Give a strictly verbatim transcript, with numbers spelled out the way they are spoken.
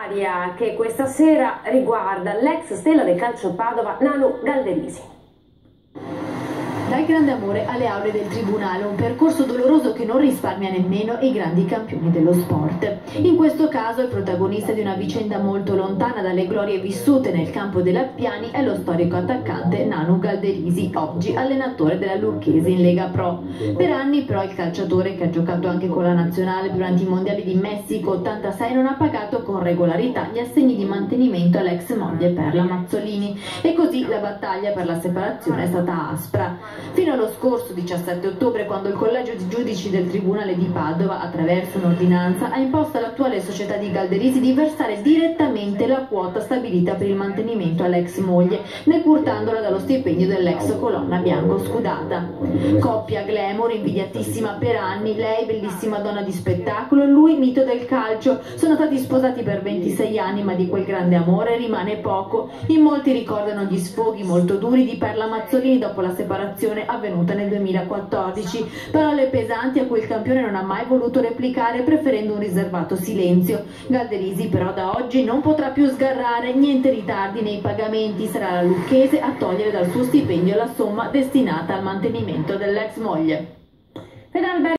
nell'aria che questa sera riguarda l'ex stella del calcio Padova, Nanu Galderisi. Dal grande amore alle aule del tribunale, un percorso doloroso che non risparmia nemmeno i grandi campioni dello sport. In questo caso il protagonista di una vicenda molto lontana dalle glorie vissute nel campo dell'Appiani è lo storico attaccante Nanu Galderisi, oggi allenatore della Lucchesi in Lega Pro. Per anni però il calciatore, che ha giocato anche con la nazionale durante i mondiali di Messico ottantasei, non ha pagato con regolarità gli assegni di mantenimento all'ex moglie Perla Mazzolini, e così la battaglia per la separazione è stata aspra. Fino allo scorso diciassette ottobre, quando il collegio di giudici del Tribunale di Padova, attraverso un'ordinanza, ha imposto all'attuale società di Galderisi di versare direttamente la quota stabilita per il mantenimento all'ex moglie, decurtandola dallo stipendio dell'ex colonna bianco-scudata. Coppia glamour, invidiatissima per anni, lei bellissima donna di spettacolo, lui mito del calcio. Sono stati sposati per ventisei anni, ma di quel grande amore rimane poco. In molti ricordano gli sfoghi molto duri di Perla Mazzolini dopo la separazione avvenuta nel duemilaquattordici, parole pesanti a cui il campione non ha mai voluto replicare, preferendo un riservato silenzio. Galderisi però da oggi non potrà più sgarrare, niente ritardi nei pagamenti, sarà la lucchese a togliere dal suo stipendio la somma destinata al mantenimento dell'ex moglie.